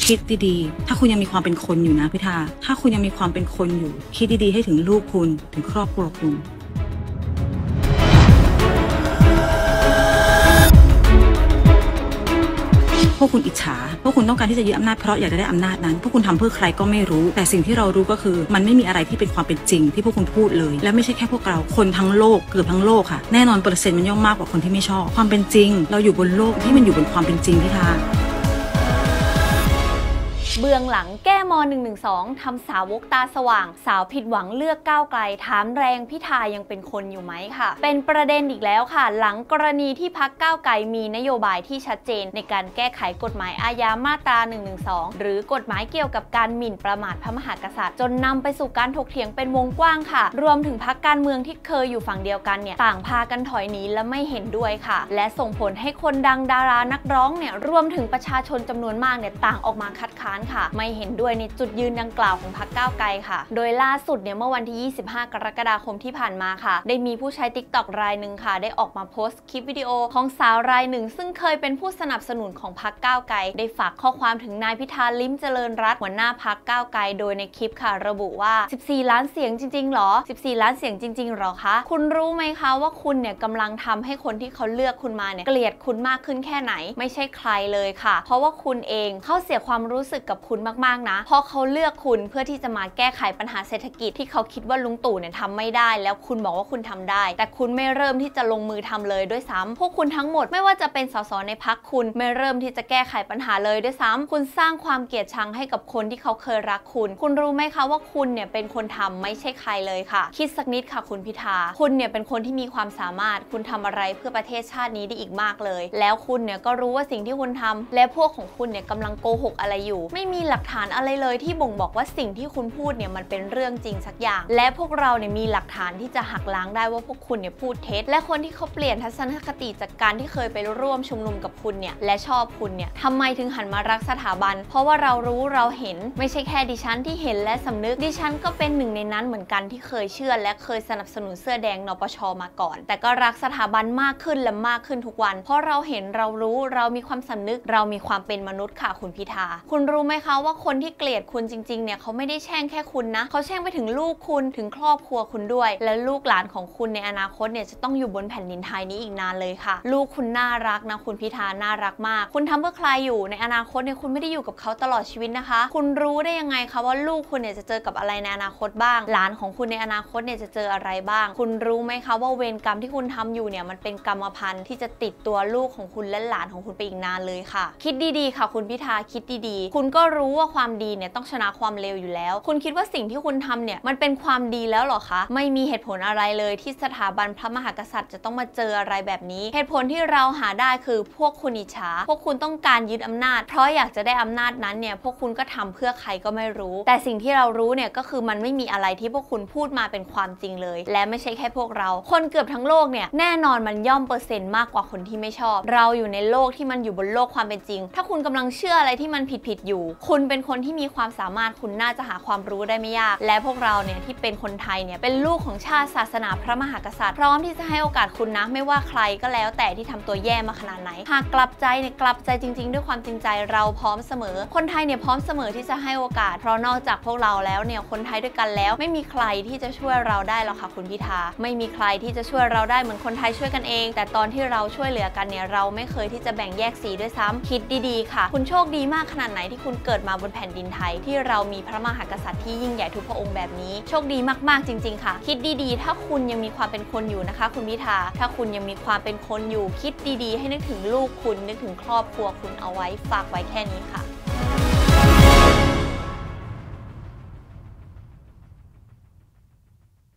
คิดดีๆถ้าคุณยังมีความเป็นคนอยู่นะพิธาถ้าคุณยังมีความเป็นคนอยู่คิดดีๆให้ถึงลูกคุณถึงครอบครัวคุณพวกคุณอิจฉาพวกคุณต้องการที่จะยึดอำนาจเพราะอยากจะได้อำนาจนั้นพวกคุณทำเพื่อใครก็ไม่รู้แต่สิ่งที่เรารู้ก็คือมันไม่มีอะไรที่เป็นความเป็นจริงที่พวกคุณพูดเลยและไม่ใช่แค่พวกเราคนทั้งโลกเกือบทั้งโลกค่ะแน่นอนเปอร์เซ็นต์มันย่อมมากกว่าคนที่ไม่ชอบความเป็นจริงเราอยู่บนโลกที่มันอยู่บนความเป็นจริงพิธาเบื้องหลังแก้ม.112 ทำสาวกตาสว่างสาวผิดหวังเลือกก้าวไกลถามแรงพิธายังเป็นคนอยู่ไหมค่ะเป็นประเด็นอีกแล้วค่ะหลังกรณีที่พรรคก้าวไกลมีนโยบายที่ชัดเจนในการแก้ไขกฎหมายอาญามาตรา112หรือกฎหมายเกี่ยวกับการหมิ่นประมาทพระมหากษัตริย์จนนำไปสู่การถกเถียงเป็นวงกว้างค่ะรวมถึงพรรคการเมืองที่เคยอยู่ฝั่งเดียวกันเนี่ยต่างพากันถอยหนีและไม่เห็นด้วยค่ะและส่งผลให้คนดังดารานักร้องเนี่ยรวมถึงประชาชนจำนวนมากเนี่ยต่างออกมาคัดค้านค่ะไม่เห็นด้วยในจุดยืนดังกล่าวของพรรคก้าวไกลค่ะโดยล่าสุดเนี่ยเมื่อวันที่25กรกฎาคมที่ผ่านมาค่ะได้มีผู้ใช้ TikTok รายหนึ่งค่ะได้ออกมาโพสต์คลิปวิดีโอของสาวรายหนึ่งซึ่งเคยเป็นผู้สนับสนุนของพรรคก้าวไกลได้ฝากข้อความถึงนายพิธาลิ้มเจริญรัตน์หัวหน้าพรรคก้าวไกลโดยในคลิปค่ะระบุว่า14ล้านเสียงจริงๆหรอ14ล้านเสียงจริงๆหรอคะคุณรู้ไหมคะว่าคุณเนี่ยกำลังทำให้คนที่เขาเลือกคุณมาเนี่ยเกลียดคุณมากขึ้นแค่ไหนไม่ใช่ใครเลยค่ะเพราะว่าคุณเองเขาเสียความรู้สึกกับคุณมากๆนะเพราะเขาเลือกคุณเพื่อที่จะมาแก้ไขปัญหาเศรษฐกิจที่เขาคิดว่าลุงตู่เนี่ยทำไม่ได้แล้วคุณบอกว่าคุณทำได้แต่คุณไม่เริ่มที่จะลงมือทำเลยด้วยซ้ำพวกคุณทั้งหมดไม่ว่าจะเป็นสสในพรรคคุณไม่เริ่มที่จะแก้ไขปัญหาเลยด้วยซ้ำคุณสร้างความเกลียดชังให้กับคนที่เขาเคยรักคุณรู้ไหมคะว่าคุณเนี่ยเป็นคนทำไม่ใช่ใครเลยค่ะคิดสักนิดค่ะคุณพิธาคุณเนี่ยเป็นคนที่มีความสามารถคุณทำอะไรเพื่อประเทศชาตินี้ได้อีกมากเลยแล้วคุณเนี่ยก็รู้ว่าสิ่งที่คุณทำและพวกของคุณเนี่ยกำลังโกหกอะไรอยู่ไม่มีหลักฐานอะไรเลยที่บ่งบอกว่าสิ่งที่คุณพูดเนี่ยมันเป็นเรื่องจริงสักอย่างและพวกเราเนี่ยมีหลักฐานที่จะหักล้างได้ว่าพวกคุณเนี่ยพูดเท็จและคนที่เขาเปลี่ยนทัศนคติจากการที่เคยไปร่วมชุมนุมกับคุณเนี่ยและชอบคุณเนี่ยทำไมถึงหันมารักสถาบันเพราะว่าเรารู้เราเห็นไม่ใช่แค่ดิฉันที่เห็นและสำนึกดิฉันก็เป็นหนึ่งในนั้นเหมือนกันที่เคยเชื่อและเคยสนับสนุนเสื้อแดงนปช.มาก่อนแต่ก็รักสถาบันมากขึ้นและมากขึ้นทุกวันเพราะเราเห็นเรารู้เรามีความสำนึกเรามีความเป็นมนุษย์ค่ะคุณพิธาคุณรู้ไหมคะว่าคนที่เกลียดคุณจริงๆเนี่ยเขาไม่ได้แช่งแค่คุณนะเขาแช่งไปถึงลูกคุณถึงครอบครัวคุณด้วยและลูกหลานของคุณในอนาคตเนี่ยจะต้องอยู่บนแผ่นดินไทยนี้อีกนานเลยค่ะลูกคุณน่ารักนะคุณพิธาน่ารักมากคุณทำเพื่อใครอยู่ในอนาคตเนี่ยคุณไม่ได้อยู่กับเขาตลอดชีวิตนะคะคุณรู้ได้ยังไงคะว่าลูกคุณเนี่ยจะเจอกับอะไรในอนาคตบ้างหลานของคุณในอนาคตเนี่ยจะเจออะไรบ้างคุณรู้ไหมคะว่าเวรกรรมที่คุณทำอยู่เนี่ยมันเป็นกรรมพันธุ์ที่จะติดตัวลูกของคุณและหลานของคุณไปอีกนานเลยค่ะคิดดีๆค่ะคุณพิธาคิดดีๆคุณก็รู้ว่าความดีเนี่ยต้องชนะความเลวอยู่แล้วคุณคิดว่าสิ่งที่คุณทำเนี่ยมันเป็นความดีแล้วหรอคะไม่มีเหตุผลอะไรเลยที่สถาบันพระมหากษัตริย์จะต้องมาเจออะไรแบบนี้เหตุผลที่เราหาได้คือพวกคุณอิจฉาพวกคุณต้องการยึดอำนาจเพราะอยากจะได้อำนาจนั้นเนี่ยพวกคุณก็ทำเพื่อใครก็ไม่รู้แต่สิ่งที่เรารู้เนี่ยก็คือมันไม่มีอะไรที่พวกคุณพูดมาเป็นความจริงเลยและไม่ใช่แค่พวกเราคนเกือบทั้งโลกเนี่ยแน่นอนมันย่อมเปอร์เซ็นต์มากกว่าคนที่ไม่ชอบเราอยู่ในโลกที่มันอยู่บนโลกความเป็นจริงถ้าคุณกำลังเชื่ออะไรที่มันผิดอยู่คุณเป็นคนที่มีความสามารถคุณน่าจะหาความรู้ได้ไม่ยากและพวกเราเนี่ยที่เป็นคนไทยเนี่ยเป็นลูกของชาติศาสนาพระมหากษัตริย์พร้อมที่จะให้โอกาสคุณนะไม่ว่าใครก็แล้วแต่ที่ทำตัวแย่มาขนาดไหนหากกลับใจเนี่ยกลับใจจริงๆด้วยความจริงใจเราพร้อมเสมอคนไทยเนี่ยพร้อมเสมอที่จะให้โอกาสเพราะนอกจากพวกเราแล้วเนี่ยคนไทยด้วยกันแล้วไม่มีใครที่จะช่วยเราได้หรอกค่ะคุณพิธาไม่มีใครที่จะช่วยเราได้เหมือนคนไทยช่วยกันเองแต่ตอนที่เราช่วยเหลือกันเนี่ยเราไม่เคยที่จะแบ่งแยกสีด้วยซ้ำคิดดีๆค่ะคุณโชคดีมากขนาดไหนที่คุณเกิดมาบนแผ่นดินไทยที่เรามีพระมหากษัตริย์ที่ยิ่งใหญ่ทุกพระองค์แบบนี้โชคดีมากๆจริงๆค่ะคิดดีๆถ้าคุณยังมีความเป็นคนอยู่นะคะคุณพิธาถ้าคุณยังมีความเป็นคนอยู่คิดดีๆให้นึกถึงลูกคุณนึกถึงครอบครัวคุณเอาไว้ฝากไว้แค่นี้ค่ะ